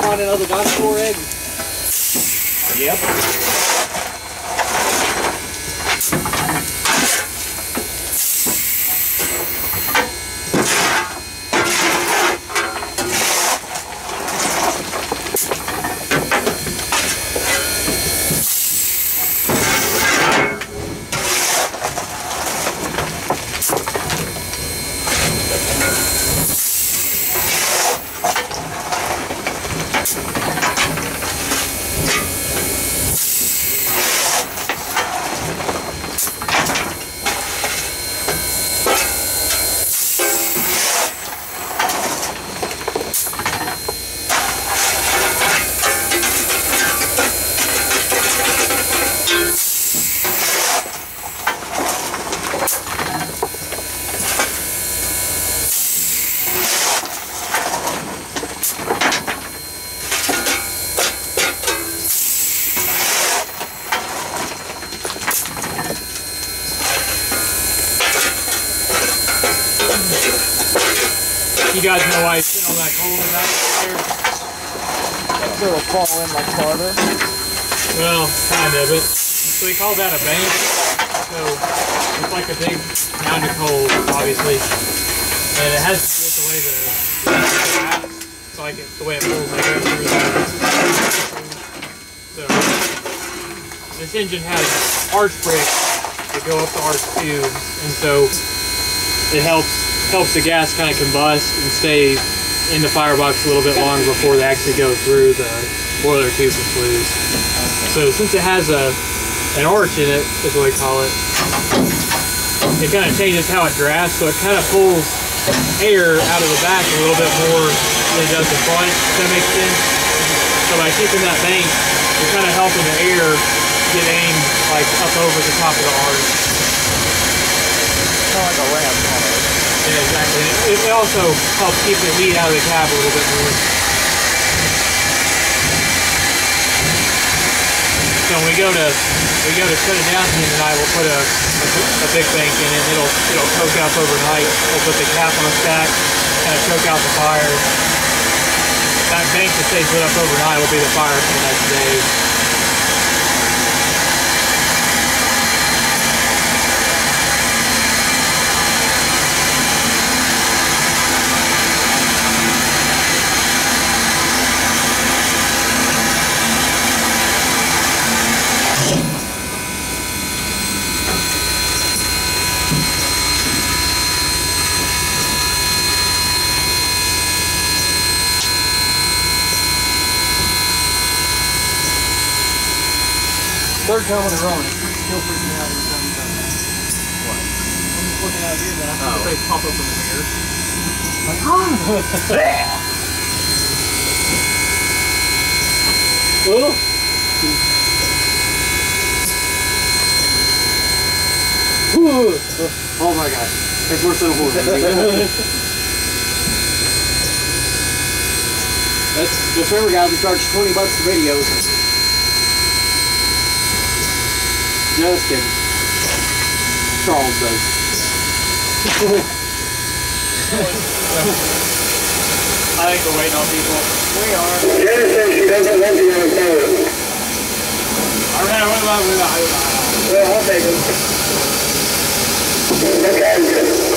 find another dinosaur egg? Yep. You guys know why he's sitting on that coal tonight there? So it'll fall in like farther? Well, kind of. So they call that a bank. So it's like a big mound of coal, obviously. And it has to do with the way the it's like the way it pulls the air through the. So this engine has arch brakes that go up the arch tubes, and so it helps the gas kind of combust and stay in the firebox a little bit longer before they actually go through the boiler tube and flues. So since it has an arch in it, is what we call it, it kind of changes how it drafts, so it kind of pulls air out of the back a little bit more than it does the front. Does that make sense? So by keeping that bank, you're kind of helping the air get aimed like up over the top of the arch. Kind of like a ramp on it. Yeah, exactly. It also helps keep the heat out of the cab a little bit more. So when we go to shut it down at the end of the night, we'll put a big bank in it. It'll choke up overnight. We'll put the cap on a stack, kind of choke out the fire. That bank that stays lit up overnight will be the fire for the next day. Third time in a row, it's still freaking out every time you come out. What? I'm just looking out here, then I see the face pop up in the mirror. Like, Oh my god, it's worse than a horse. Just remember guys, we charge $20 for videos. Just kidding. Charles does. I think we're waiting on people. we are. Jennifer, she doesn't want you on the phone. Alright, Well, I'll take it. Okay.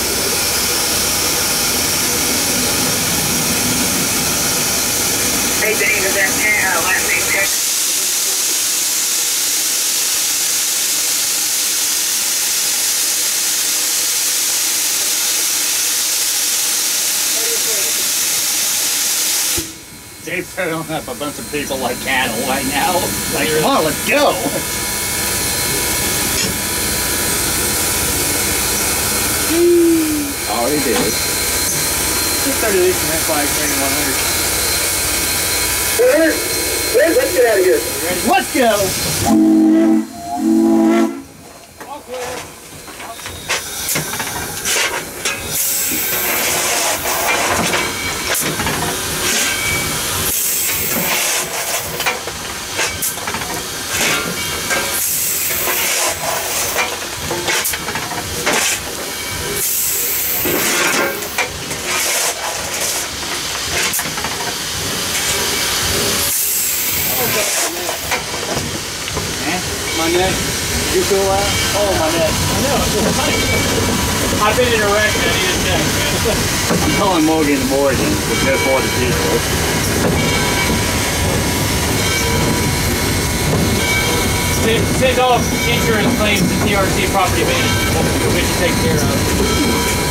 Hey, Dave, is that last name Texas? Dave's filling up a bunch of people like cattle right now. Like, come on, let's go. Already did. Just started these from that flag training 100. Let's get out of here. Let's go. All clear. neck. You feel that? Oh, my neck. I know, it's nice. I've been in a wreck and I need a check. I'm calling Morgan in the morning with no for the people. Send all insurance claims to TRC Property Management. We'll get you taken care of.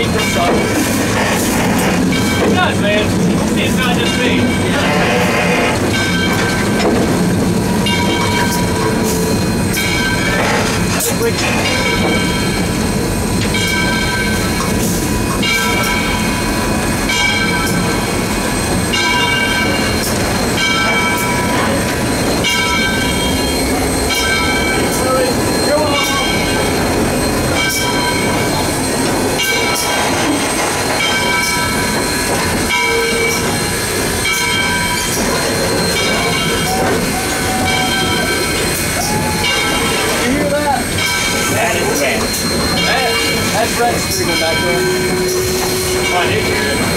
It sucks. It does, man. It's not just me. That's Brett screaming back there. Oh, I did hear it.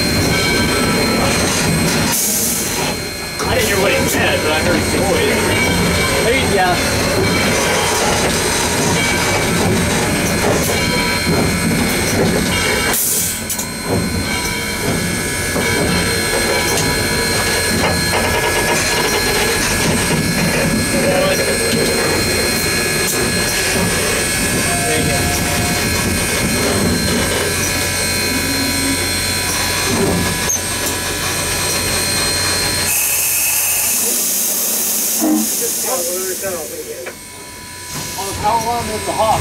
I didn't hear what he said, but I heard his voice. Hey, yeah. There you go. On the power line, there's the hawk.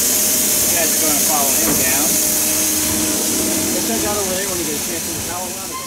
You guys are going to follow him down. Let's check out over there when you get a chance in the power line.